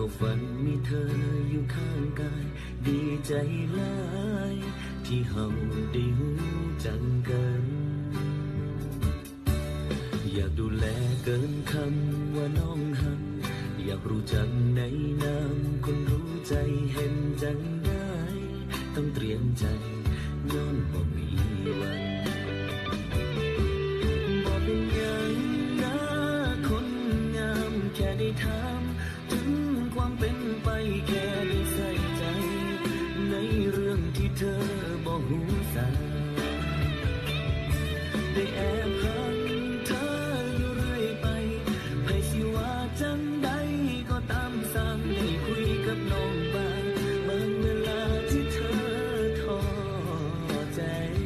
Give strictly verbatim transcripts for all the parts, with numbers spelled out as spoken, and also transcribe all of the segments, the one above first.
ก็ฝันมีเธออยู่ข้างกายดีใจหลายที่เฮาได้หูจักกันอยากดูแลเกินคำว่าน้องหักอยากรู้จักในนามคนรู้ใจเห็นจังได้ต้องเตรียมใจย้อนบ่มีวันบ่เป็นหยังนะคนงามแค่ได้ถามถึงความเป็นไปแค่ได้ใส่ใจในเรื่องที่เธอบ่หูสาได้แอบหักเธออยู่เรื่อยไปไผสิว่าจังใดก็ตามสั่งได้คุยกับน้องบ้างบางเวลาที่เธอท้อใจ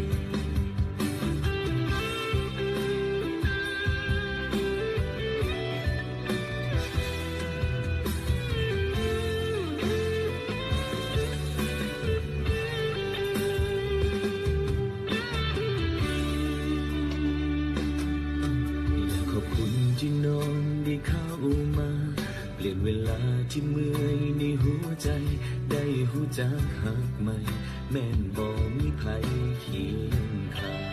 ที่นอนได้เข้ามาเปลี่ยนเวลาที่เมื่อยในหัวใจได้หูจักหักใหม่แม่นบ่มีไผเคียงข้าง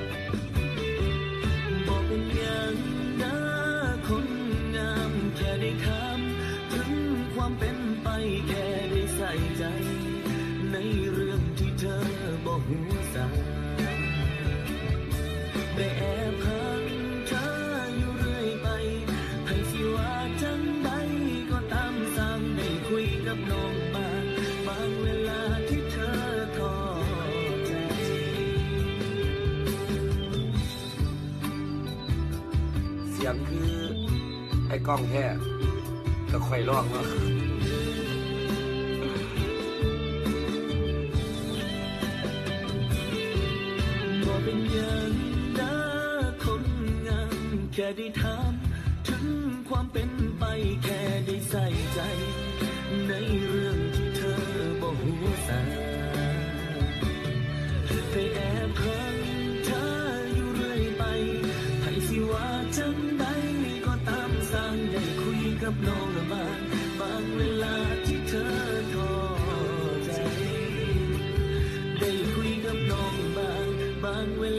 บ่เป็นหยังนะคนงามแค่ได้ถามถึงความเป็นไปแค่ได้ใส่ใจในเรื่องที่เธอบ่หูสาได้แอบหักกับน้องบางบางเวลาที่เธอท้อใจเสียงคือไอ้กล้องแท้ก็ค่อยร้องเนาะบ่เป็นหยังนะคนงามแค่ได้ถามถึงความเป็นไปแค่ได้ใส่ใจในเรื่องที่เธอบ่หูสาไปแอบหักเธออยู่เรื่อยไปไผสิว่าจังใดก็ตามสั่งได้คุยกับน้องละบางบางเวลาที่เธอท้อใจได้คุยกับน้องบางบางเว